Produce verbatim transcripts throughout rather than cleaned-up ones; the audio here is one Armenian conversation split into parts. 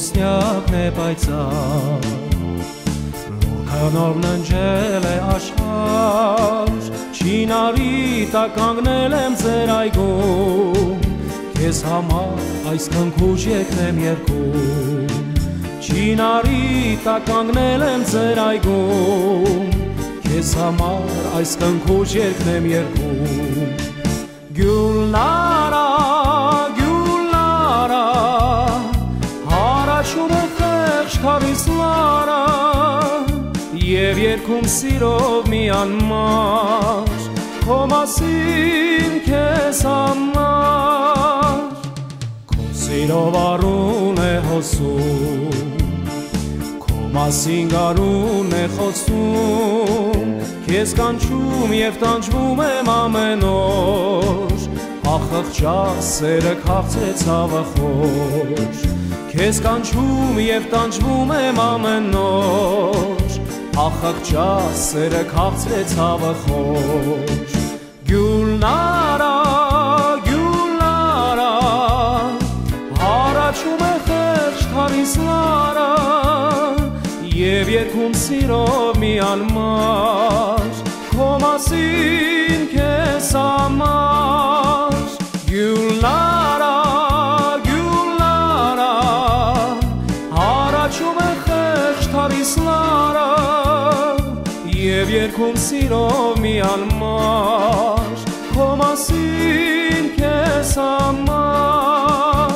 կորուսնյակն է պայծառ, Լորքանով ննջել է աշխարհ, Չինարի տակ կանգնել եմ ձեր այգում, Քեզ համար այս քնքուշ երգնեմ երգում, Չինարի տակ կանգնել եմ ձեր այգում, Քեզ համար այս քնքուշ երգնեմ երգում, Գյուլնարա, Գյուլնարա, հարաճում է խեղճ քարից լարա, Եվ երգում սիրով մի անմար, Քո մասին քեզ համար, Քո սիրով առուն է հոսում, Քո մասին գարուն է խոսում, Քեզ կանչում և տանջվում եմ ամեն օր, Ախղճա սերը քաղցրեց հավը խոր, Քեզ կանչում և տանջվում եմ ամեն օր, Ախղճա սերը քաղցրեց հավը խոր, Գյուլնարա, Գյուլնարա, հարաճում է խեղճ քարից լարա, Եվ երգում սիրով մի անմար, Քո մասին քեզ համար, Գյուլնարա, Գյուլնարա, հարաճում է խեղճ քարից լարա, Եվ երգում սիրով մի անմար, Քո մասին քեզ համար,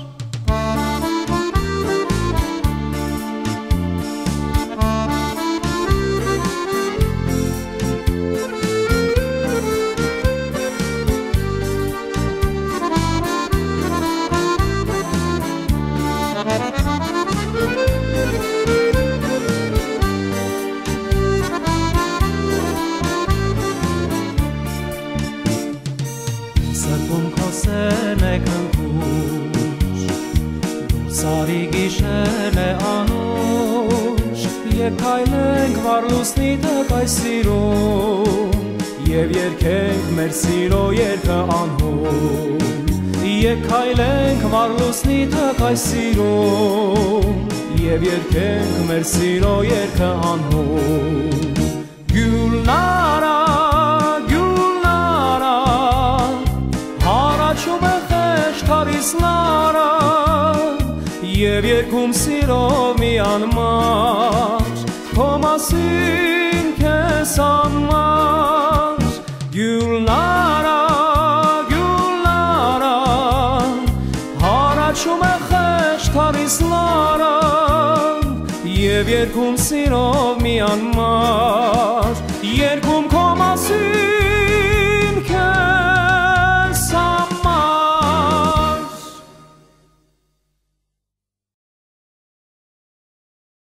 Սրտում քո սերն է քնքուշ, Դուրսարի գիշերն է անուշ, Եվ քայլենք վառ լուսնի տակ այս սիրուն, Եվ երգենք մեր սիրո երգը անհուն, Եվ քայլենք վառ լուսնի տակ այս սիրուն, Եվ երգենք մեր սիրո երգը անհուն, Գյուլնարա, Գյուլնարա, հարաճում է խեղճ քարից լարա, Եվ երգում սիրով մի անմար, Քո մասին քեզ համար, Գյուլնարա, Գյուլնարա, հարաճում է խեղճ քարից լարա, Եվ երգում սիրով մի անմար, Երգում քո մասին